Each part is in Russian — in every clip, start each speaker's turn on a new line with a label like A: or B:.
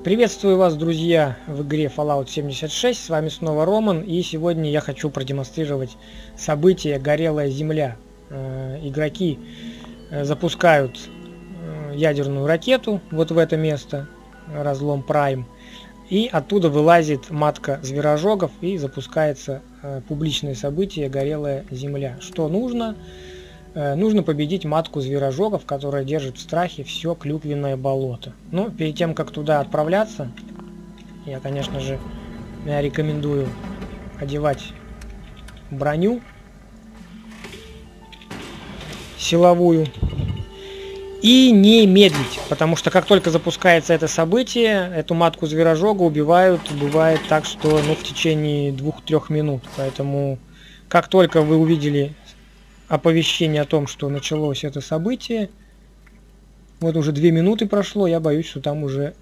A: Приветствую вас, друзья, в игре Fallout 76. С вами снова Роман, и сегодня я хочу продемонстрировать событие «Горелая земля». Игроки запускают ядерную ракету вот в это место, разлом Prime, и оттуда вылазит матка зверожогов и запускается публичное событие «Горелая земля». Что нужно? Нужно победить матку зверожогов, которая держит в страхе все клюквенное болото. Но перед тем, как туда отправляться, я, конечно же, рекомендую одевать броню силовую и не медлить, потому что как только запускается это событие, эту матку зверожога убивают, бывает так, что в течение 2-3 минут. Поэтому как только вы увидели оповещение о том, что началось это событие, вот уже 2 минуты прошло, я боюсь, что там уже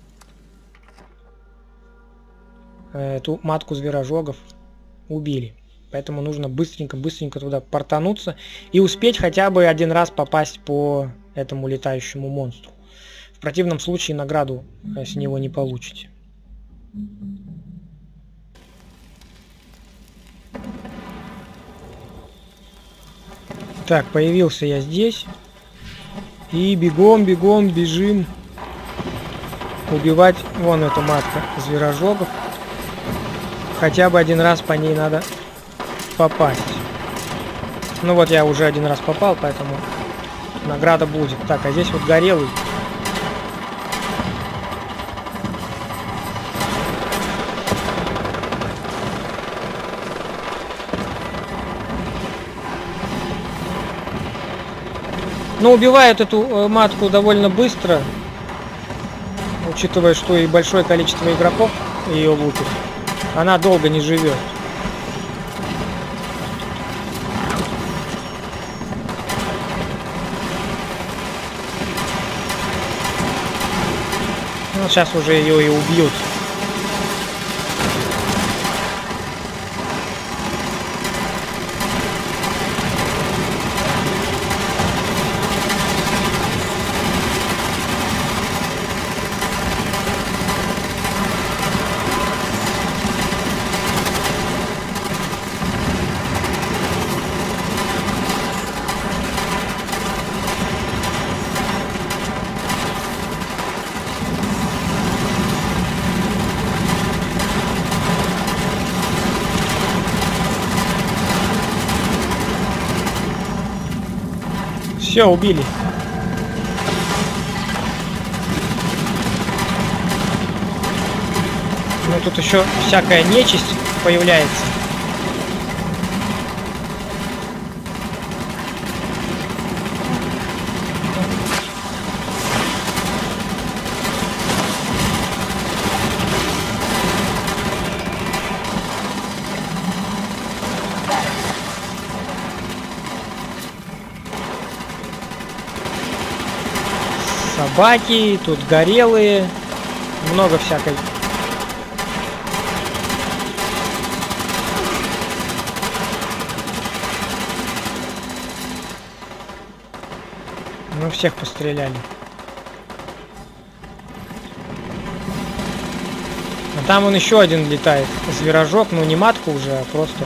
A: эту матку зверожогов убили. Поэтому нужно быстренько туда портануться и успеть хотя бы один раз попасть по этому летающему монстру. В противном случае награду с него не получите. Так, появился я здесь. И бегом бежим убивать вон эту матку зверожогов. Хотя бы один раз по ней надо попасть. Ну вот я уже один раз попал, поэтому награда будет. Так, а здесь вот горелый. Но убивают эту матку довольно быстро, учитывая, что и большое количество игроков ее лупит. Она долго не живет. Ну, сейчас уже ее и убьют. Все, убили. Ну тут еще всякая нечисть появляется. Собаки, тут горелые, много всякой. Ну, всех постреляли. А там он еще один летает. Зверожог, ну не матка уже, а просто...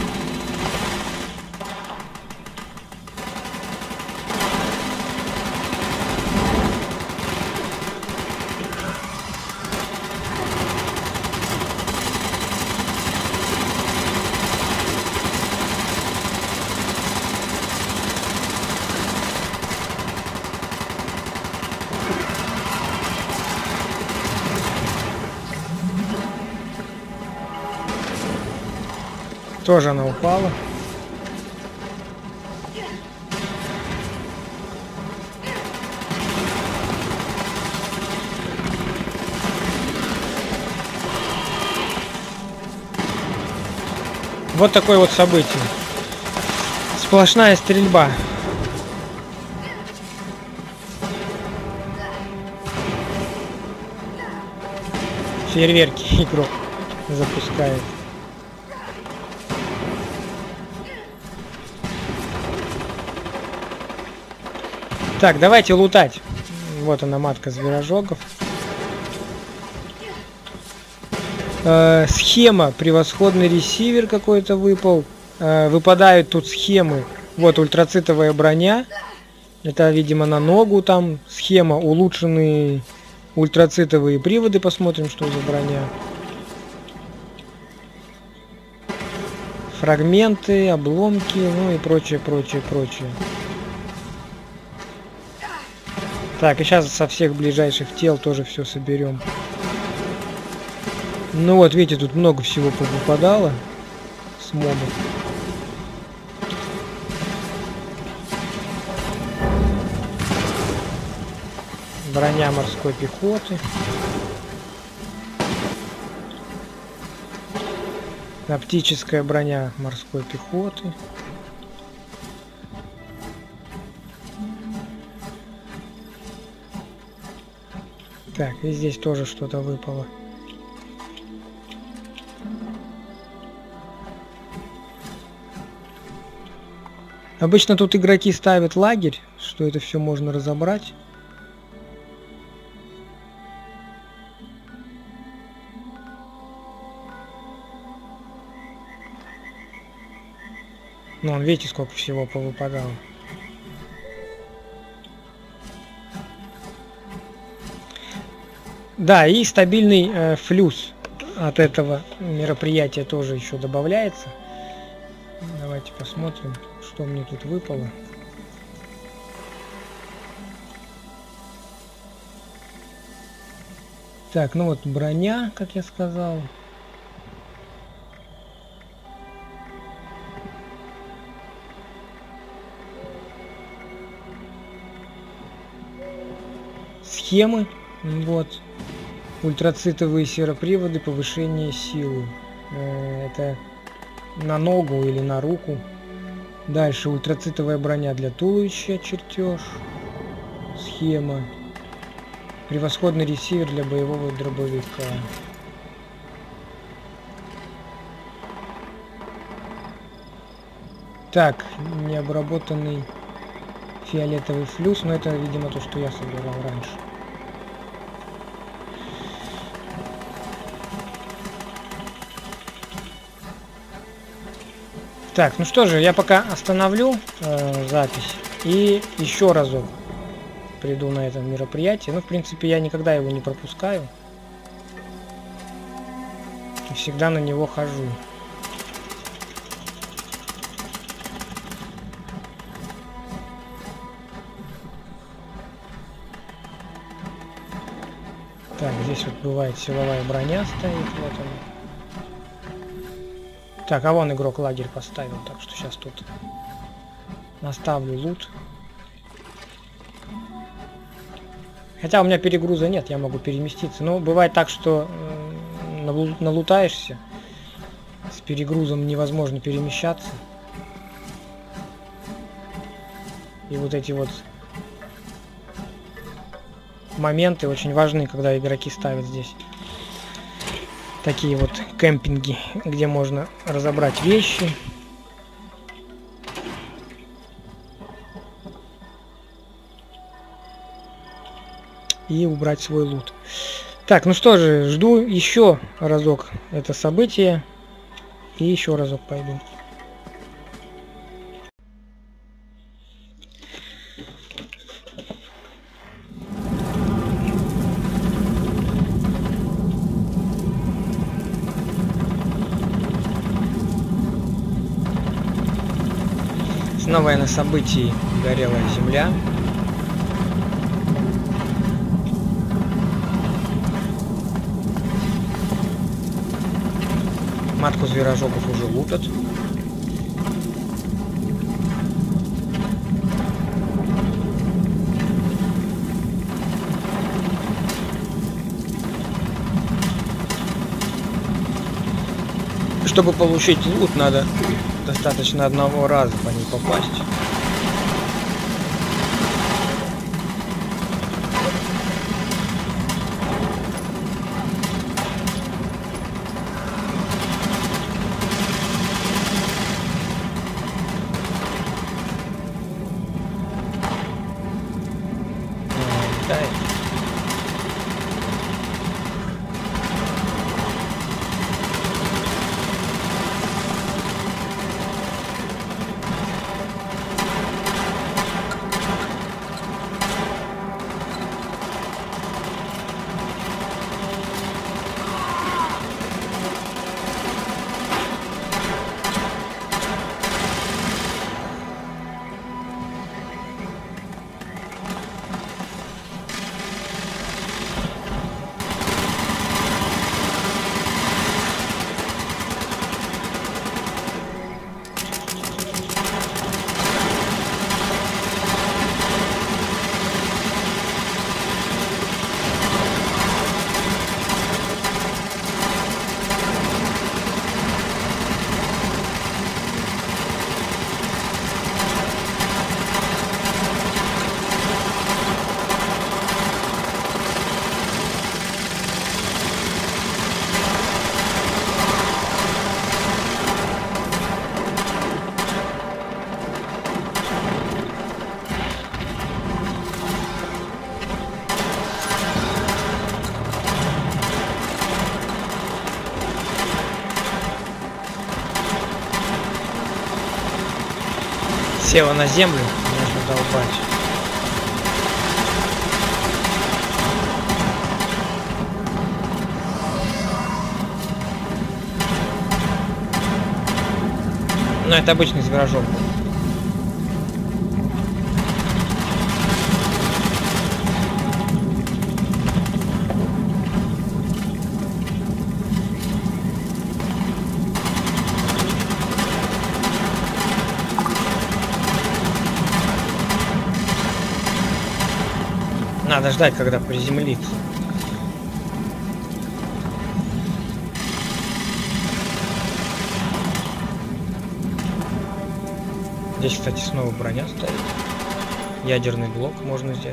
A: Тоже она упала. Вот такое вот событие. Сплошная стрельба. Фейерверки игрок запускает. Так, давайте лутать. Вот она, матка зверожогов. Схема, превосходный ресивер какой-то выпал. Выпадают тут схемы. Вот ультрацитовая броня. Это, видимо, на ногу там. Схема, улучшенные ультрацитовые приводы. Посмотрим, что за броня. Фрагменты, обломки, ну и прочее, прочее, прочее. Так, и сейчас со всех ближайших тел тоже все соберем. Ну вот, видите, тут много всего повыпадало с мобов. Броня морской пехоты. Оптическая броня морской пехоты. Так, и здесь тоже что-то выпало. Обычно тут игроки ставят лагерь, что это все можно разобрать. Ну, видите, сколько всего повыпадало. Да, и стабильный флюс от этого мероприятия тоже еще добавляется. Давайте посмотрим, что мне тут выпало. Так, ну вот броня, как я сказал. Схемы, вот. Ультрацитовые сероприводы, повышение силы. Это на ногу или на руку. Дальше ультрацитовая броня для туловища, чертеж. Схема. Превосходный ресивер для боевого дробовика. Так, необработанный фиолетовый флюс, но это, видимо, то, что я собирал раньше. Так, ну что же, я пока остановлю запись и еще разок приду на это мероприятие. Ну, в принципе, я никогда его не пропускаю. И всегда на него хожу. Так, здесь вот бывает силовая броня стоит, вот она. Так, а вон игрок лагерь поставил, так что сейчас тут наставлю лут. Хотя у меня перегруза нет, я могу переместиться. Но бывает так, что налутаешься, с перегрузом невозможно перемещаться. И вот эти вот моменты очень важны, когда игроки ставят здесь такие вот кемпинги, где можно разобрать вещи. И убрать свой лут. Так, ну что же, жду еще разок это событие. И еще разок пойду. Снова я на событии «Горелая земля». Матку зверожопов уже лупят. Чтобы получить лут, надо достаточно одного раза по ней попасть. Села на землю, можно долбать. Ну, это обычный зверожоп был. Надо ждать, когда приземлится. Здесь, кстати, снова броня стоит. Ядерный блок можно взять.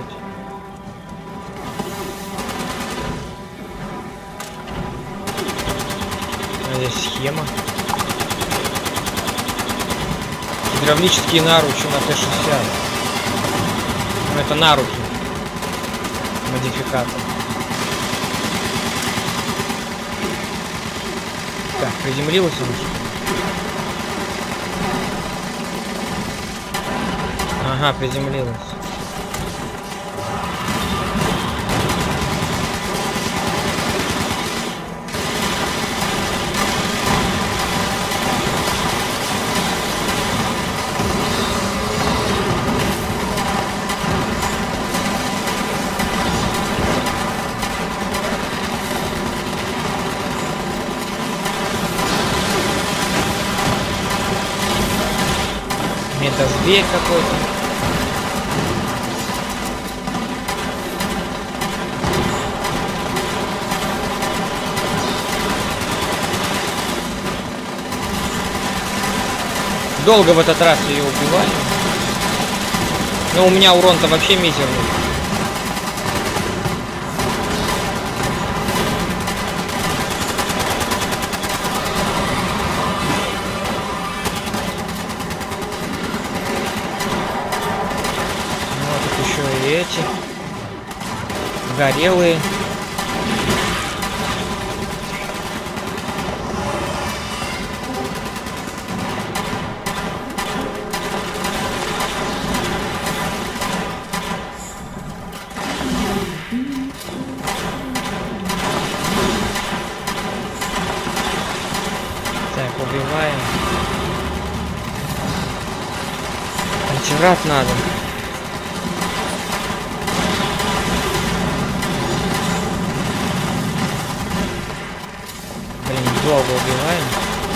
A: А здесь схема. Гидравлические наручи на Т-60. Ну, это наручи. Модификатор. Так, приземлилась он. Ага, приземлилась. Это зверь какой-то. Долго в этот раз ее убивали. Но у меня урон-то вообще мизерный. Эти горелые. Так, убиваем. Антиврат надо. Долго убиваем.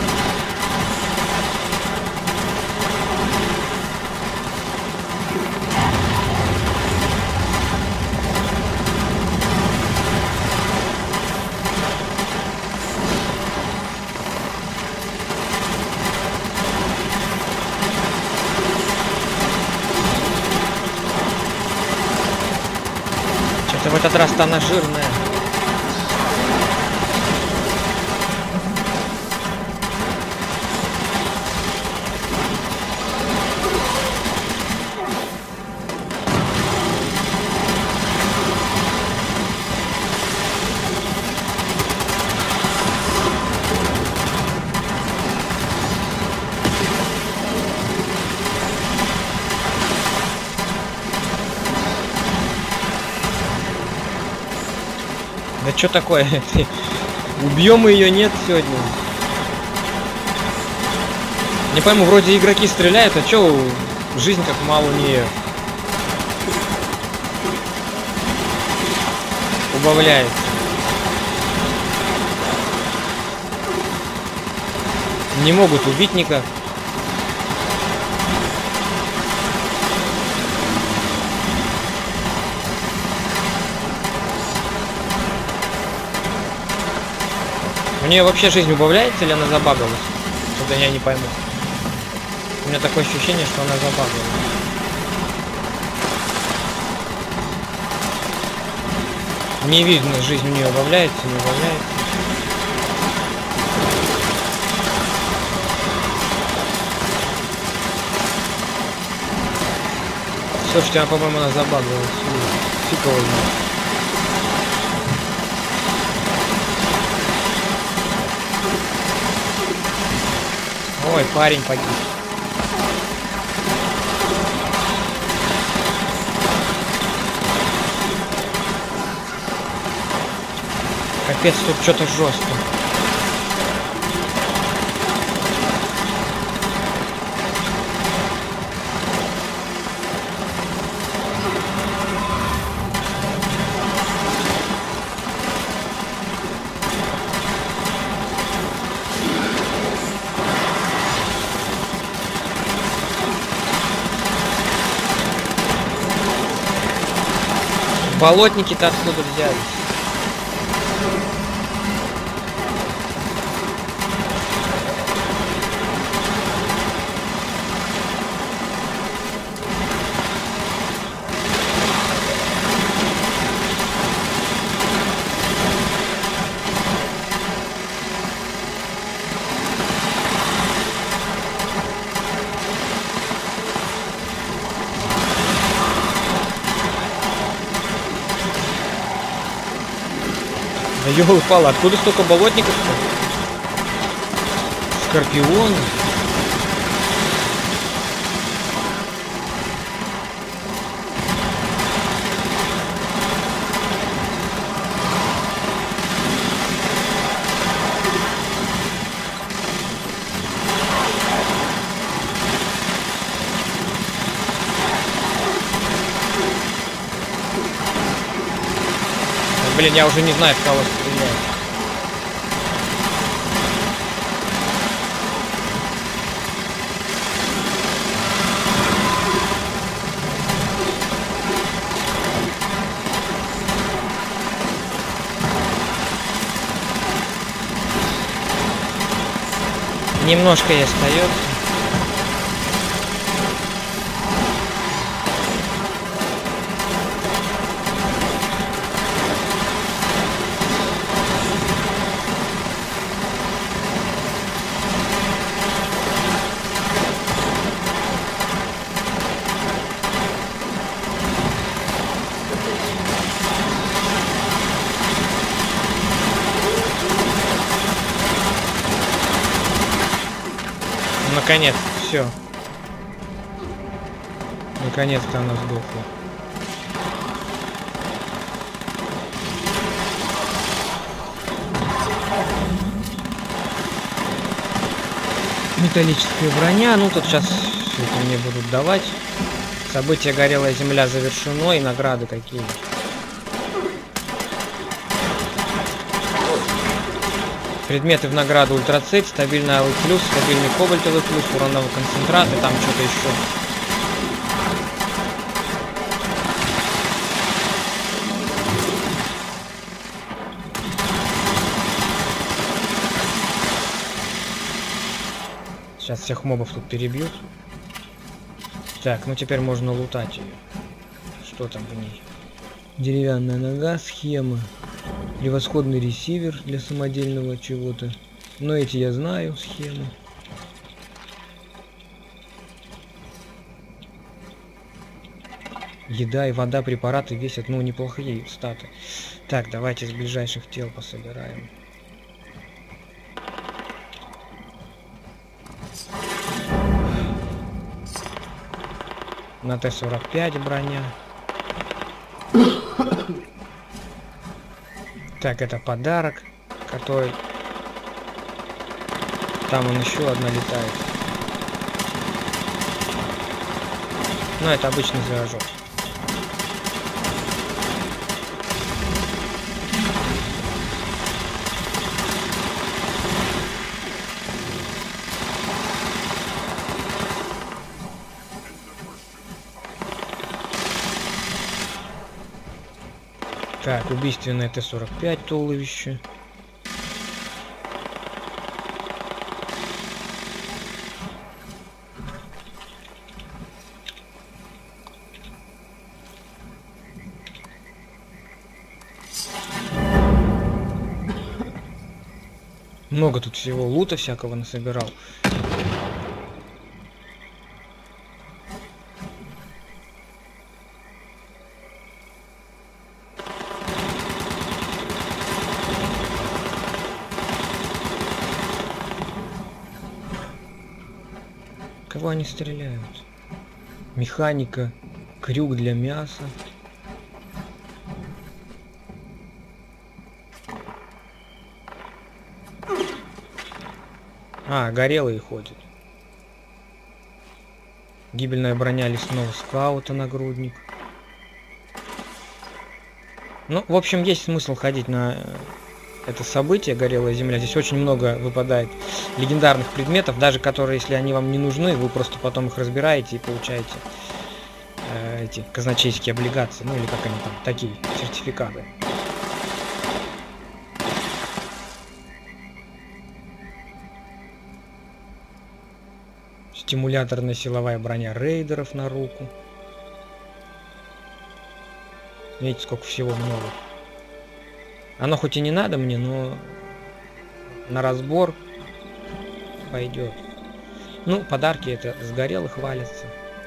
A: Что-то в этот раз-то она жирная. Да что такое? Убьем ее, нет сегодня. Не пойму, вроде игроки стреляют, а чё жизнь как мало у нее убавляется. Не могут убить никак. У нее вообще жизнь убавляется или она забагалась? Что-то я не пойму. У меня такое ощущение, что она забагалась. Не видно, жизнь у нее убавляется, не убавляется. Слушайте, по-моему, она забагалась. Фиг его знает. Ой, парень погиб. Капец, тут что-то жестко. Болотники-то откуда взялись? Да ёлы-палы, откуда столько болотников-то? Скорпионы. Блин, я уже не знаю, в кого стрелять. Немножко и остается. Наконец, все. Наконец-то она сдохла. Металлическая броня. Ну, тут сейчас все это мне будут давать. Событие «Горелая земля» завершено, и награды такие. Предметы в награду: ультрацит, стабильный алый плюс, стабильный кобальтовый плюс, урановый концентрат и там что-то еще. Сейчас всех мобов тут перебьют. Так, ну теперь можно лутать ее. Что там в ней? Деревянная нога, схема. Превосходный ресивер для самодельного чего-то. Но эти я знаю, схемы. Еда и вода, препараты весят, ну, неплохие статы. Так, давайте с ближайших тел пособираем. На Т-45 броня. Так, это подарок, который... Там он еще одна летает. Ну, это обычный зверожок. Так, убийственное Т-45 туловище. Много тут всего лута всякого насобирал. Кого они стреляют? Механика, крюк для мяса. А, горелые ходят. Гибельная броня лесного скаута, нагрудник. Ну, в общем, есть смысл ходить на это событие, горелая земля. Здесь очень много выпадает легендарных предметов, даже которые, если они вам не нужны, вы просто потом их разбираете и получаете эти казначейские облигации, ну или как они там, такие сертификаты. Стимуляторная силовая броня рейдеров на руку. Видите, сколько всего много. Оно хоть и не надо мне, но на разбор пойдет. Ну, подарки это сгорелых валятся.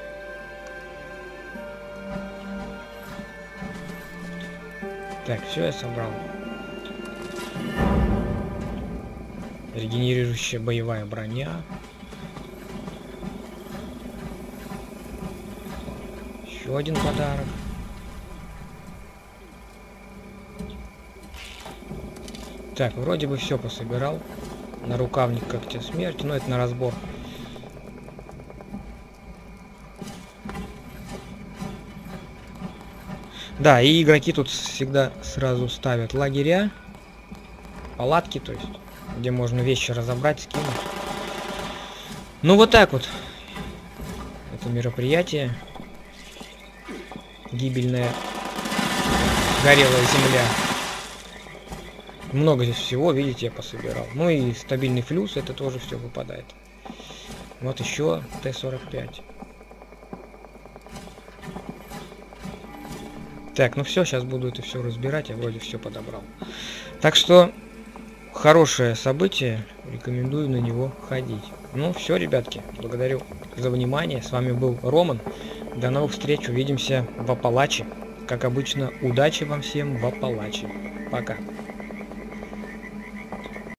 A: Так, все я собрал. Регенерирующая боевая броня. Еще один подарок. Так, вроде бы все пособирал. На рукавник когтя смерти, но это на разбор. Да, и игроки тут всегда сразу ставят лагеря, палатки, то есть, где можно вещи разобрать, скинуть. Ну вот так вот. Это мероприятие. Гибельная горелая земля. Много здесь всего, видите, я пособирал. Ну и стабильный флюс, это тоже все выпадает. Вот еще Т-45. Так, ну все, сейчас буду это все разбирать, я вроде все подобрал. Так что, хорошее событие, рекомендую на него ходить. Ну все, ребятки, благодарю за внимание. С вами был Роман. До новых встреч, увидимся в Апалаче. Как обычно, удачи вам всем в Апалаче. Пока.